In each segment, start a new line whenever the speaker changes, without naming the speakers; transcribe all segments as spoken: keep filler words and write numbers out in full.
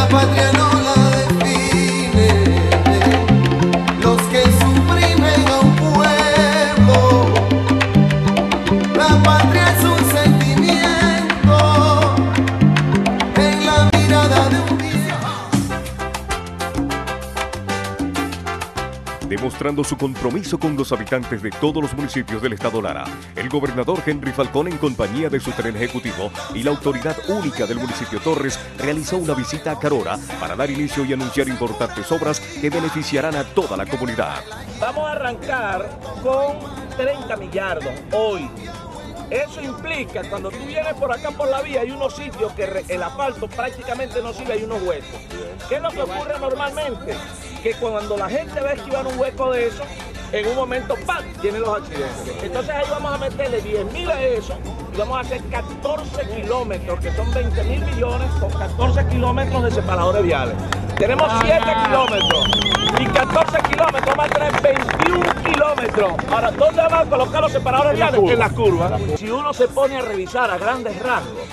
La patria no la define los que suprimen a un pueblo. La patria es un sentimiento en la mirada de un día.
Demostrando su compromiso con los habitantes de todos los municipios del estado Lara, el gobernador Henry Falcón, en compañía de su tren ejecutivo y la autoridad única del municipio Torres, realizó una visita a Carora para dar inicio y anunciar importantes obras que beneficiarán a toda la comunidad.
Vamos a arrancar con treinta millardos hoy. Eso implica, cuando tú vienes por acá por la vía, hay unos sitios que el asfalto prácticamente no sirve, hay unos huecos. ¿Qué es lo que ocurre normalmente? Que cuando la gente va a esquivar un hueco de eso, en un momento, ¡pam!, tiene los accidentes. Entonces ahí vamos a meterle diez mil a eso y vamos a hacer catorce kilómetros, que son veinte mil millones, con catorce kilómetros de separadores viales. Tenemos siete kilómetros y catorce kilómetros, vamos a tener veintiún kilómetros. Ahora, ¿dónde vamos a colocar los separadores viales? En las curvas. Si uno se pone a revisar a grandes rasgos,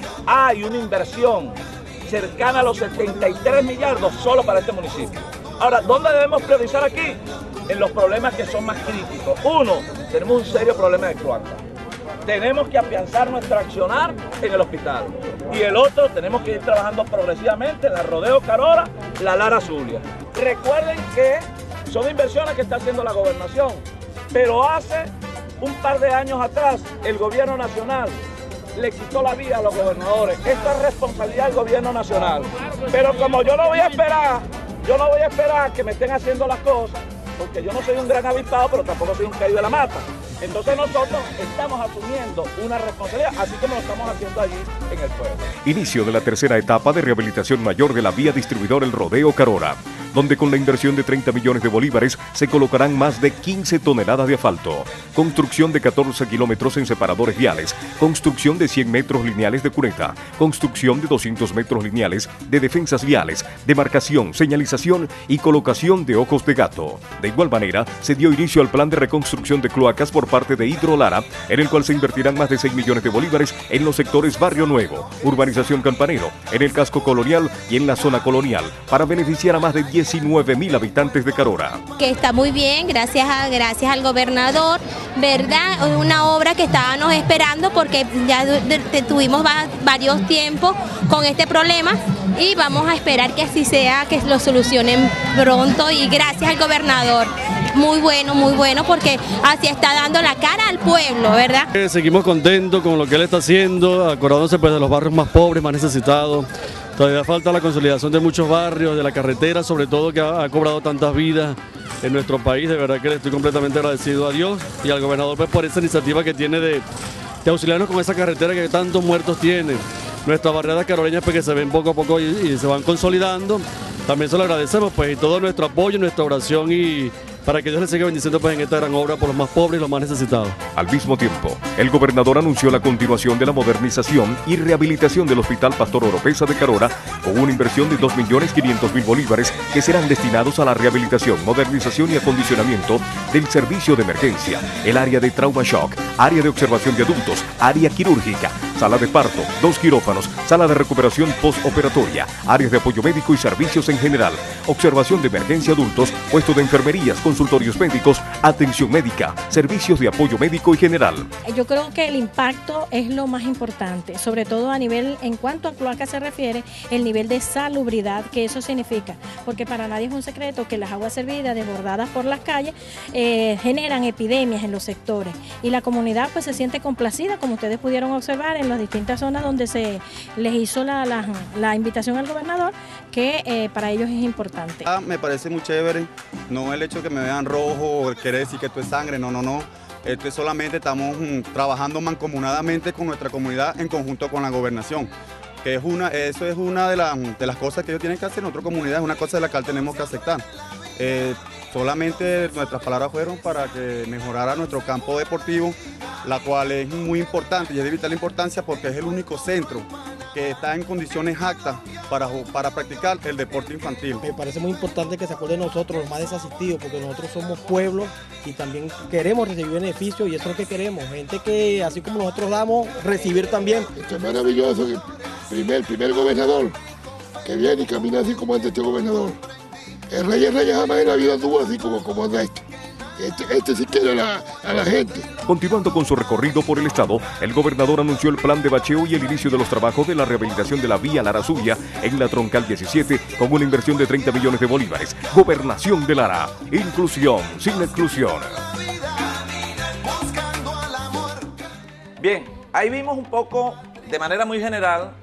hay una inversión cercana a los setenta y tres millardos solo para este municipio. Ahora, ¿dónde debemos priorizar aquí? En los problemas que son más críticos. Uno, tenemos un serio problema de cloaca. Tenemos que afianzar nuestro accionar en el hospital. Y el otro, tenemos que ir trabajando progresivamente en la Rodeo Carora, la Lara Zulia. Recuerden que son inversiones que está haciendo la gobernación, pero hace un par de años atrás el gobierno nacional le quitó la vida a los gobernadores. Esta es responsabilidad del gobierno nacional. Pero como yo no voy a esperar, yo no voy a esperar que me estén haciendo las cosas, porque yo no soy un gran avispado, pero tampoco soy un caído de la mata. Entonces nosotros estamos asumiendo una responsabilidad, así como lo estamos haciendo allí en el pueblo.
Inicio de la tercera etapa de rehabilitación mayor de la vía distribuidora El Rodeo Carora, donde con la inversión de treinta millones de bolívares se colocarán más de quince toneladas de asfalto, construcción de catorce kilómetros en separadores viales, construcción de cien metros lineales de cuneta, construcción de doscientos metros lineales de defensas viales, demarcación, señalización y colocación de ojos de gato. De igual manera, se dio inicio al plan de reconstrucción de cloacas por parte de Hidrolara, en el cual se invertirán más de seis millones de bolívares en los sectores Barrio Nuevo, Urbanización Campanero, en el casco colonial y en la zona colonial, para beneficiar a más de diecinueve mil habitantes de Carora.
Que está muy bien, gracias, a, gracias al gobernador, ¿verdad? Una obra que estábamos esperando porque ya de, de, tuvimos va, varios tiempos con este problema y vamos a esperar que así sea, que lo solucionen pronto, y gracias al gobernador. Muy bueno, muy bueno, porque así está dando la cara al pueblo, ¿verdad?
Eh, seguimos contentos con lo que él está haciendo, acordándose pues de los barrios más pobres, más necesitados. Todavía falta la consolidación de muchos barrios, de la carretera, sobre todo, que ha, ha cobrado tantas vidas en nuestro país. De verdad que le estoy completamente agradecido a Dios y al gobernador pues por esa iniciativa que tiene de, de auxiliarnos con esa carretera que tantos muertos tiene. Nuestras barriadas caroreñas pues que se ven poco a poco y, y se van consolidando. También se lo agradecemos pues, y todo nuestro apoyo, nuestra oración, y para que Dios les siga bendiciendo pues, en esta gran obra por los más pobres y los más necesitados.
Al mismo tiempo, el gobernador anunció la continuación de la modernización y rehabilitación del Hospital Pastor Oropesa de Carora, con una inversión de dos millones quinientos mil bolívares que serán destinados a la rehabilitación, modernización y acondicionamiento del servicio de emergencia, el área de trauma shock, área de observación de adultos, área quirúrgica, sala de parto, dos quirófanos, sala de recuperación postoperatoria, áreas de apoyo médico y servicios en general, observación de emergencia adultos, puesto de enfermerías, consultorios médicos, atención médica, servicios de apoyo médico y general.
Yo creo que el impacto es lo más importante, sobre todo a nivel, en cuanto a cloaca se refiere, el nivel de salubridad que eso significa, porque para nadie es un secreto que las aguas servidas desbordadas por las calles eh, generan epidemias en los sectores, y la comunidad pues se siente complacida, como ustedes pudieron observar en las distintas zonas donde se les hizo la, la, la invitación al gobernador, que eh, para ellos es importante.
Ah, me parece muy chévere, no el hecho que me vean rojo, quiere decir que esto es sangre, no, no, no. Esto es solamente, estamos mm, trabajando mancomunadamente con nuestra comunidad en conjunto con la gobernación. Que es una, eso es una de, la, de las cosas que ellos tienen que hacer en nuestra comunidad, es una cosa de la cual tenemos que aceptar. Eh, solamente nuestras palabras fueron para que mejorara nuestro campo deportivo, la cual es muy importante y es de vital importancia porque es el único centro que está en condiciones aptas para, para practicar el deporte infantil.
Me parece muy importante que se acuerden de nosotros, los más desasistidos, porque nosotros somos pueblo y también queremos recibir beneficios, y eso es lo que queremos, gente que así como nosotros damos, recibir también.
Esto es maravilloso, que primer, primer gobernador que viene y camina así como anda este gobernador. El Reyes Reyes jamás en la vida tuvo así como, como anda este. Este, este sí quiere a la, a la gente.
Continuando con su recorrido por el estado, el gobernador anunció el plan de bacheo y el inicio de los trabajos de la rehabilitación de la vía Lara Zulia en la troncal diecisiete con una inversión de treinta millones de bolívares. Gobernación de Lara. Inclusión sin exclusión.
Bien, ahí vimos un poco, de manera muy general,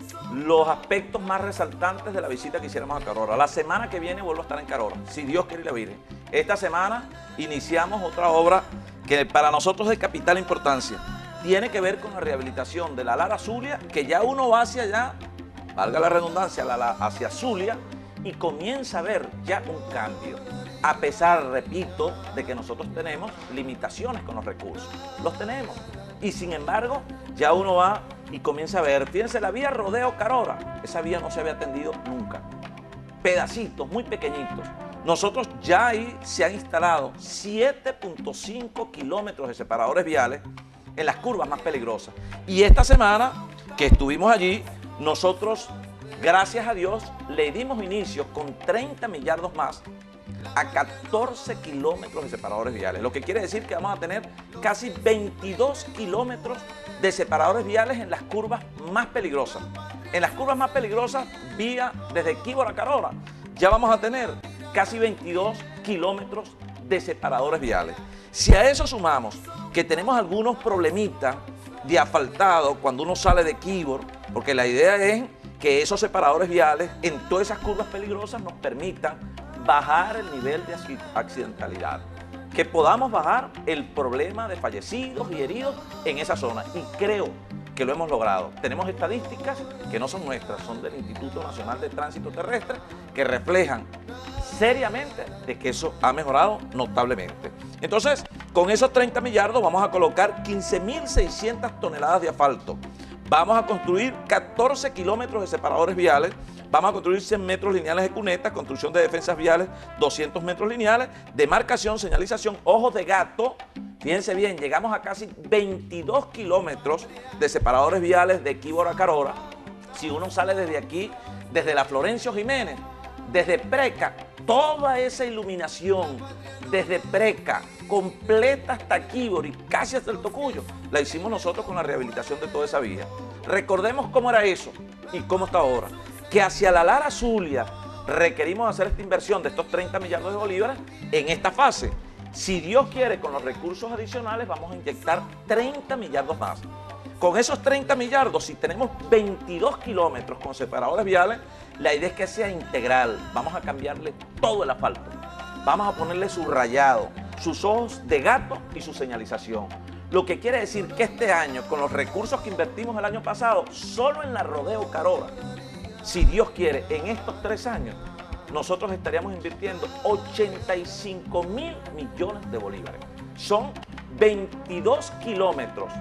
los aspectos más resaltantes de la visita que hiciéramos a Carora. La semana que viene vuelvo a estar en Carora, si Dios quiere y la Virgen. Esta semana iniciamos otra obra que para nosotros es de capital importancia. Tiene que ver con la rehabilitación de la Lara Zulia, que ya uno va hacia allá, valga la redundancia, la, la, hacia Zulia, y comienza a ver ya un cambio. A pesar, repito, de que nosotros tenemos limitaciones con los recursos. Los tenemos. Y sin embargo, ya uno va y comienza a ver. Fíjense, la vía Rodeo Carora, esa vía no se había atendido nunca. Pedacitos muy pequeñitos. Nosotros ya ahí se han instalado siete punto cinco kilómetros de separadores viales en las curvas más peligrosas. Y esta semana que estuvimos allí, nosotros, gracias a Dios, le dimos inicio con treinta millardos más a catorce kilómetros de separadores viales, lo que quiere decir que vamos a tener casi veintidós kilómetros de separadores viales en las curvas más peligrosas. En las curvas más peligrosas, vía desde Quíbora a Carora, ya vamos a tener casi veintidós kilómetros de separadores viales. Si a eso sumamos que tenemos algunos problemitas de asfaltado cuando uno sale de Quíbora, porque la idea es que esos separadores viales en todas esas curvas peligrosas nos permitan bajar el nivel de accidentalidad, que podamos bajar el problema de fallecidos y heridos en esa zona, y creo que lo hemos logrado. Tenemos estadísticas que no son nuestras, son del Instituto Nacional de Tránsito Terrestre, que reflejan seriamente de que eso ha mejorado notablemente. Entonces, con esos treinta millardos vamos a colocar quince mil seiscientas toneladas de asfalto, vamos a construir catorce kilómetros de separadores viales, vamos a construir cien metros lineales de cunetas, construcción de defensas viales, doscientos metros lineales, demarcación, señalización, ojos de gato. Fíjense bien, llegamos a casi veintidós kilómetros de separadores viales de Quíbora a Carora. Si uno sale desde aquí, desde la Florencio Jiménez, desde Preca, toda esa iluminación desde Preca, completa hasta Quíbora y casi hasta el Tocuyo, la hicimos nosotros con la rehabilitación de toda esa vía. Recordemos cómo era eso y cómo está ahora. Que hacia la Lara Zulia requerimos hacer esta inversión de estos treinta millardos de bolívares en esta fase. Si Dios quiere, con los recursos adicionales vamos a inyectar treinta millardos más. Con esos treinta millardos, si tenemos veintidós kilómetros con separadores viales, la idea es que sea integral. Vamos a cambiarle todo el asfalto. Vamos a ponerle su rayado, sus ojos de gato y su señalización. Lo que quiere decir que este año, con los recursos que invertimos el año pasado, solo en la Rodeo Carora, si Dios quiere, en estos tres años, nosotros estaríamos invirtiendo ochenta y cinco mil millones de bolívares. Son veintidós kilómetros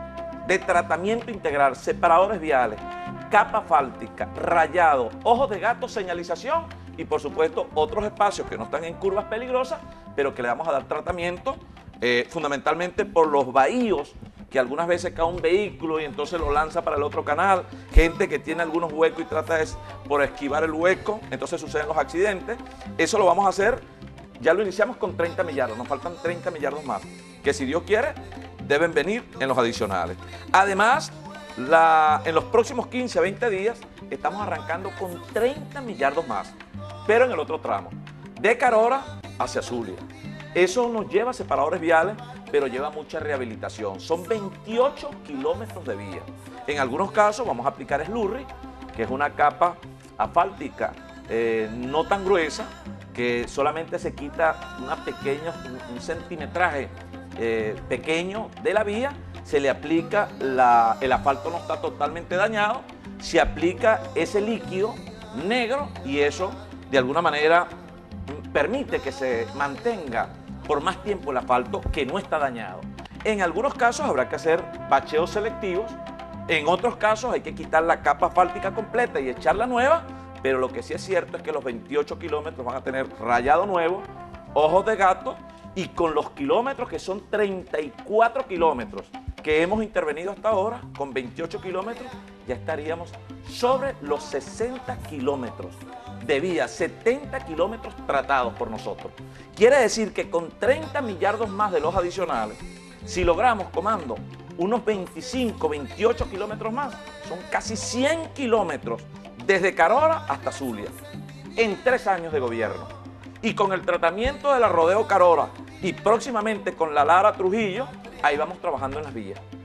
de tratamiento integral, separadores viales, capa asfáltica, rayado, ojos de gato, señalización y por supuesto otros espacios que no están en curvas peligrosas, pero que le vamos a dar tratamiento eh, fundamentalmente por los bahíos, que algunas veces cae un vehículo y entonces lo lanza para el otro canal, gente que tiene algunos huecos y trata de, por esquivar el hueco, entonces suceden los accidentes. Eso lo vamos a hacer, ya lo iniciamos con treinta millardos, nos faltan treinta millardos más, que si Dios quiere, deben venir en los adicionales. Además, la, en los próximos quince a veinte días, estamos arrancando con treinta millardos más, pero en el otro tramo, de Carora hacia Zulia. Eso nos lleva a separadores viales, pero lleva mucha rehabilitación. Son veintiocho kilómetros de vía. En algunos casos vamos a aplicar slurry, que es una capa asfáltica eh, no tan gruesa, que solamente se quita una pequeña, un, un centimetraje eh, pequeño de la vía, se le aplica, la, el asfalto no está totalmente dañado, se aplica ese líquido negro y eso de alguna manera permite que se mantenga por más tiempo el asfalto que no está dañado. En algunos casos habrá que hacer bacheos selectivos, en otros casos hay que quitar la capa asfáltica completa y echarla nueva, pero lo que sí es cierto es que los veintiocho kilómetros van a tener rayado nuevo, ojos de gato, y con los kilómetros que son treinta y cuatro kilómetros que hemos intervenido hasta ahora, con veintiocho kilómetros, ya estaríamos sobre los sesenta kilómetros de vía, setenta kilómetros tratados por nosotros. Quiere decir que con treinta millardos más de los adicionales, si logramos, comando, unos veinticinco, veintiocho kilómetros más, son casi cien kilómetros desde Carora hasta Zulia, en tres años de gobierno. Y con el tratamiento de la Rodeo Carora y próximamente con la Lara Trujillo, ahí vamos trabajando en las vías.